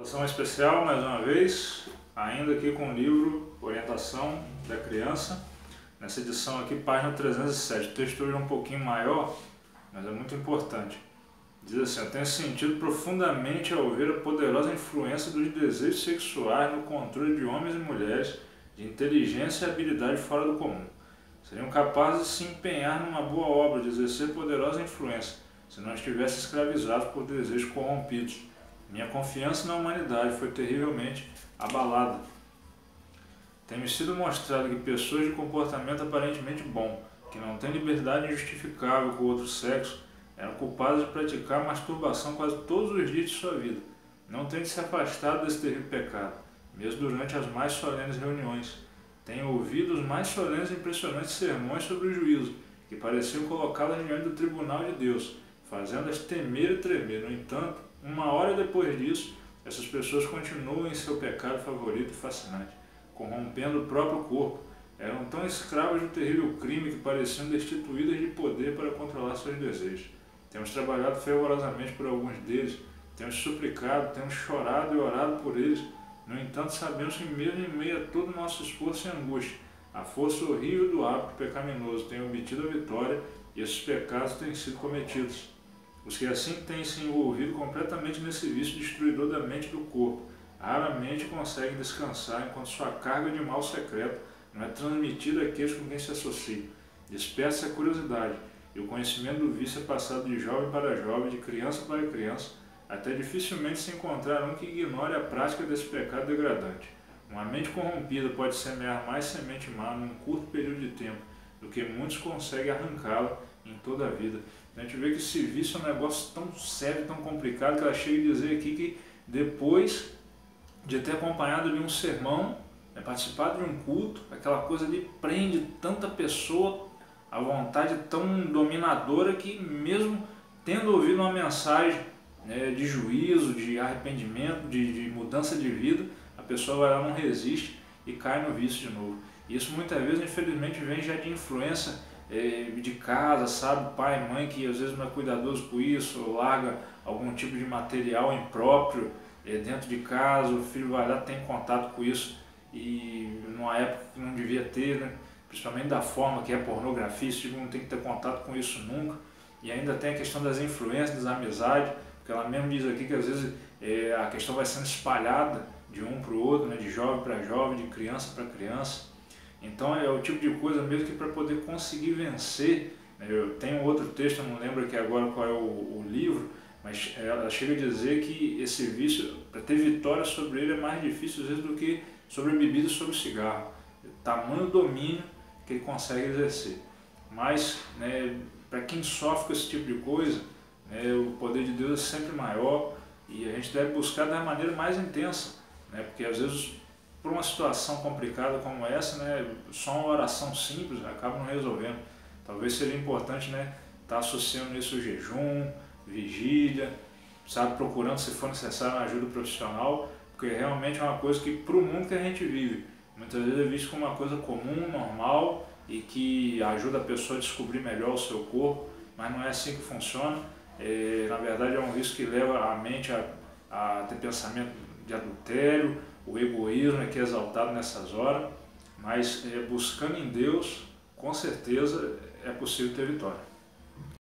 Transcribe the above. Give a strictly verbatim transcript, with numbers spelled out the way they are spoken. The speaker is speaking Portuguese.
Ação especial, mais uma vez, ainda aqui com o livro Orientação da Criança. Nessa edição aqui, página trezentos e sete. O texto hoje é um pouquinho maior, mas é muito importante. Diz assim: eu tenho sentido profundamente ao ver a poderosa influência dos desejos sexuais no controle de homens e mulheres de inteligência e habilidade fora do comum. Seriam capazes de se empenhar numa boa obra, de exercer poderosa influência, se não estivessem escravizados por desejos corrompidos. Minha confiança na humanidade foi terrivelmente abalada. Tem-me sido mostrado que pessoas de comportamento aparentemente bom, que não têm liberdade injustificável com o outro sexo, eram culpadas de praticar masturbação quase todos os dias de sua vida. Não têm de se afastar desse terrível pecado, mesmo durante as mais solenes reuniões. Tenho ouvido os mais solenes e impressionantes sermões sobre o juízo, que pareciam colocá-las diante do tribunal de Deus, fazendo-as temer e tremer. No entanto, uma hora depois disso, essas pessoas continuam em seu pecado favorito e fascinante, corrompendo o próprio corpo. Eram tão escravas do terrível crime que pareciam destituídas de poder para controlar seus desejos. Temos trabalhado fervorosamente por alguns deles, temos suplicado, temos chorado e orado por eles. No entanto, sabemos que mesmo em meio a todo o nosso esforço e angústia, a força horrível do hábito pecaminoso tem obtido a vitória e esses pecados têm sido cometidos. Os que assim têm se envolvido completamente nesse vício destruidor da mente e do corpo, raramente conseguem descansar enquanto sua carga de mal secreto não é transmitida àqueles com quem se associam. Desperta-se a curiosidade, e o conhecimento do vício é passado de jovem para jovem, de criança para criança, até dificilmente se encontrar um que ignore a prática desse pecado degradante. Uma mente corrompida pode semear mais semente má num curto período de tempo do que muitos conseguem arrancá-la em toda a vida. A gente vê que esse vício é um negócio tão sério, tão complicado, que ela chega a dizer aqui que depois de ter acompanhado ali um sermão, né, participado de um culto, aquela coisa ali prende tanta pessoa, a vontade tão dominadora que mesmo tendo ouvido uma mensagem, né, de juízo, de arrependimento, de, de mudança de vida, a pessoa vai lá, não resiste e cai no vício de novo. Isso muitas vezes, infelizmente, vem já de influência é, de casa, sabe? Pai e mãe que às vezes não é cuidadoso com isso, ou larga algum tipo de material impróprio é, dentro de casa, o filho vai lá, tem contato com isso e numa época que não devia ter, né? Principalmente da forma que é pornografia, esse tipo não tem que ter contato com isso nunca. E ainda tem a questão das influências, das amizades, porque ela mesmo diz aqui que às vezes é, a questão vai sendo espalhada de um para o outro, né? De jovem para jovem, de criança para criança. Então é o tipo de coisa mesmo que para poder conseguir vencer, né? Eu tenho outro texto, eu não lembro aqui agora qual é o, o livro, mas ela chega a dizer que esse vício, para ter vitória sobre ele, é mais difícil às vezes do que sobre a bebida e sobre o cigarro. Tamanho domínio que ele consegue exercer. Mas, né, para quem sofre com esse tipo de coisa, né, o poder de Deus é sempre maior e a gente deve buscar da maneira mais intensa, né, porque às vezes por uma situação complicada como essa, né, só uma oração simples acaba não resolvendo. Talvez seria importante, né, estar associando isso ao jejum, vigília, sabe, procurando, se for necessário, uma ajuda profissional, porque realmente é uma coisa que para o mundo que a gente vive, muitas vezes é visto como uma coisa comum, normal e que ajuda a pessoa a descobrir melhor o seu corpo, mas não é assim que funciona. É, na verdade é um risco que leva a mente a, a ter pensamento de adultério, o egoísmo é que é exaltado nessas horas, mas é, buscando em Deus, com certeza é possível ter vitória.